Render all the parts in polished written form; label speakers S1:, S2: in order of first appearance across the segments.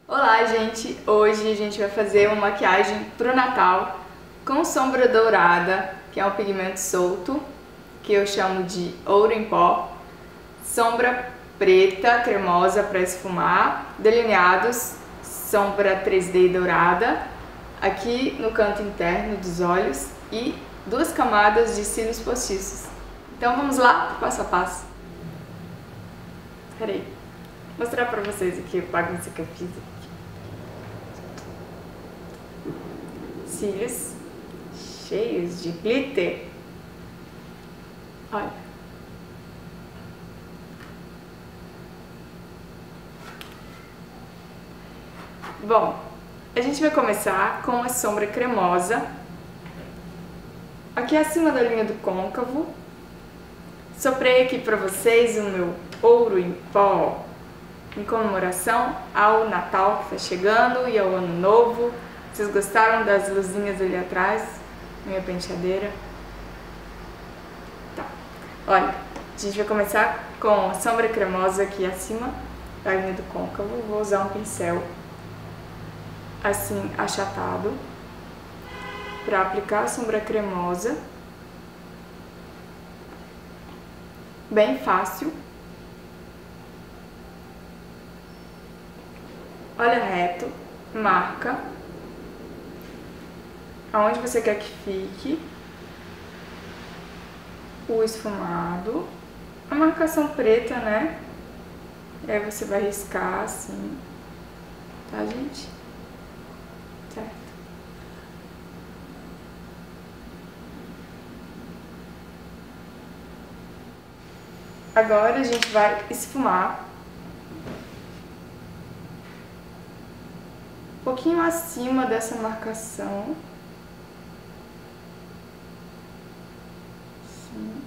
S1: Olá, gente! Hoje a gente vai fazer uma maquiagem pro Natal com sombra dourada, que é um pigmento solto, que eu chamo de ouro em pó, sombra preta cremosa para esfumar, delineados, sombra 3D dourada, aqui no canto interno dos olhos e 2 camadas de cílios postiços. Então vamos lá, passo a passo. Peraí, vou mostrar pra vocês aqui a bagunça que eu fiz aqui. Cílios cheios de glitter. Olha. Bom, a gente vai começar com a sombra cremosa. Aqui acima da linha do côncavo. Soprei aqui pra vocês o meu ouro em pó em comemoração ao Natal que está chegando e ao Ano Novo. Vocês gostaram das luzinhas ali atrás? Minha penteadeira. Tá. Olha, a gente vai começar com a sombra cremosa aqui acima da linha do côncavo. Vou usar um pincel assim, achatado, para aplicar a sombra cremosa. Bem fácil. Olha reto, marca aonde você quer que fique o esfumado, a marcação preta, né? E aí você vai riscar assim, tá, gente? Certo. Agora a gente vai esfumar um pouquinho acima dessa marcação. Assim.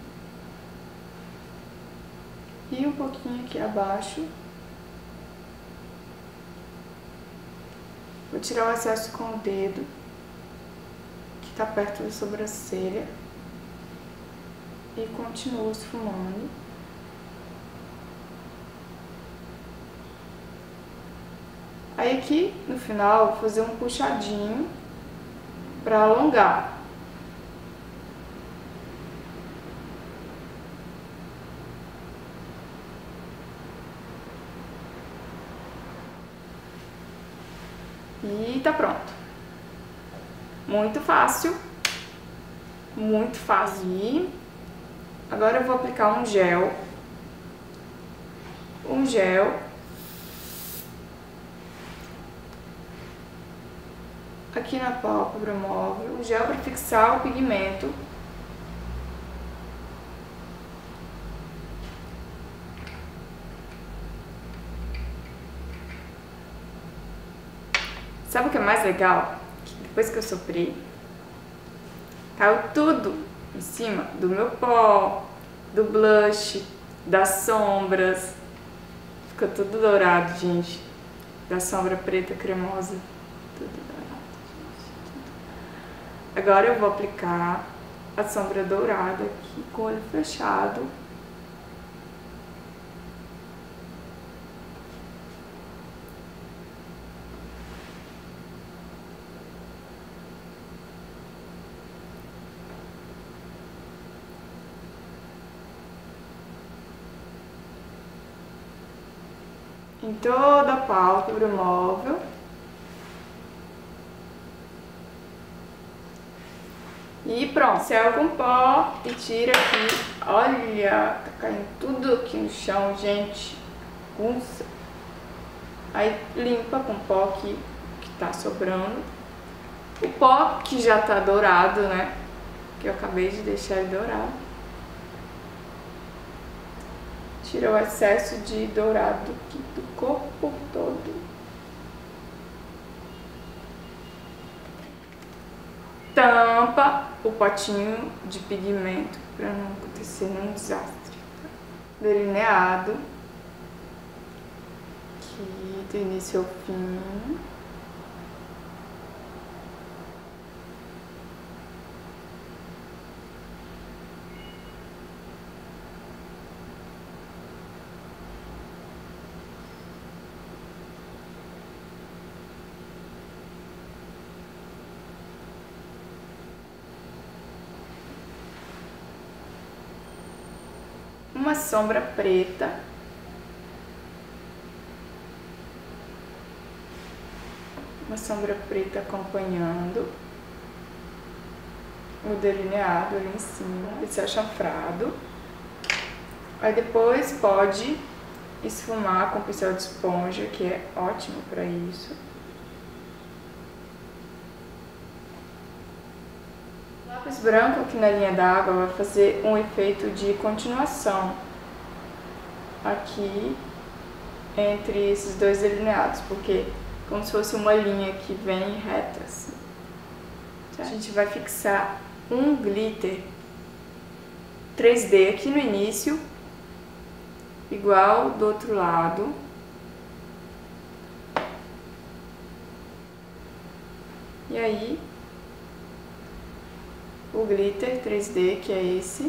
S1: E um pouquinho aqui abaixo. Vou tirar o excesso com o dedo, que tá perto da sobrancelha. E continuo esfumando. Aí aqui, no final, vou fazer um puxadinho para alongar. E tá pronto. Muito fácil. Muito fácil. E agora eu vou aplicar um gel. Aqui na pálpebra móvel, um gel para fixar o pigmento. Sabe o que é mais legal? Que depois que eu soprei, caiu tudo em cima do meu pó, do blush, das sombras. Ficou tudo dourado, gente. Da sombra preta cremosa. Tudo dourado. Agora eu vou aplicar a sombra dourada aqui com o olho fechado. Em toda a pálpebra móvel. E pronto, céu com pó e tira aqui. Olha, tá caindo tudo aqui no chão, gente. Aí limpa com o pó que tá sobrando. O pó que já tá dourado, né? Que eu acabei de deixar ele dourado. Tira o excesso de dourado aqui do corpo todo. Tampa o potinho de pigmento para não acontecer nenhum desastre. Delineado. Aqui do início ao fim. uma sombra preta. Uma sombra preta acompanhando o delineado ali em cima, pincel chanfrado. Aí depois pode esfumar com pincel de esponja, que é ótimo para isso. O lápis branco aqui na linha d'água vai fazer um efeito de continuação aqui entre esses dois delineados, porque como se fosse uma linha que vem reta assim. A gente vai fixar um glitter 3D aqui no início, igual do outro lado. E aí, o glitter 3D, que é esse.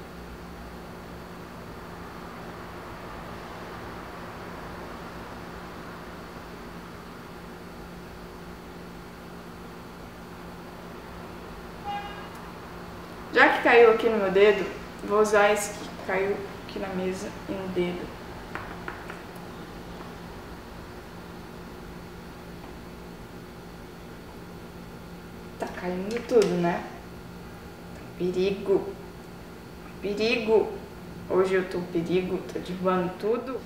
S1: Já que caiu aqui no meu dedo, vou usar esse que caiu aqui na mesa e no dedo. Tá caindo tudo, né? Perigo! Perigo! Hoje eu tô perigo, tô derrubando tudo.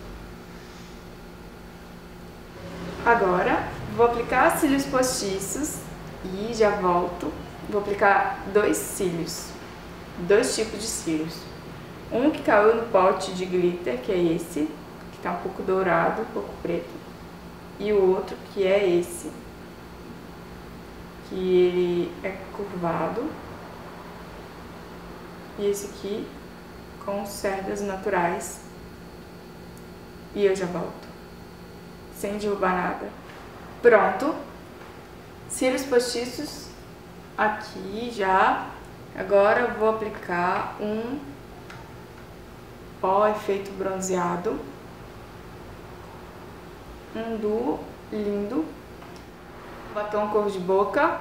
S1: Agora, vou aplicar cílios postiços e já volto. Vou aplicar dois cílios, dois tipos de cílios. Um que caiu no pote de glitter, que é esse, que tá um pouco dourado, um pouco preto. E o outro que é esse, que ele é curvado. E esse aqui com cerdas naturais. E eu já volto, sem derrubar nada. Pronto! Cílios postiços aqui já. Agora eu vou aplicar um pó efeito bronzeado, um duo lindo, batom cor de boca,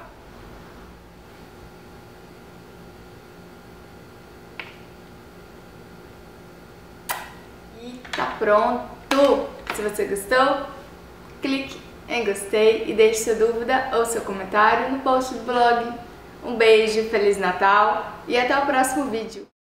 S1: e tá pronto! Se você gostou, clique em gostei e deixe sua dúvida ou seu comentário no post do blog. Um beijo, Feliz Natal e até o próximo vídeo!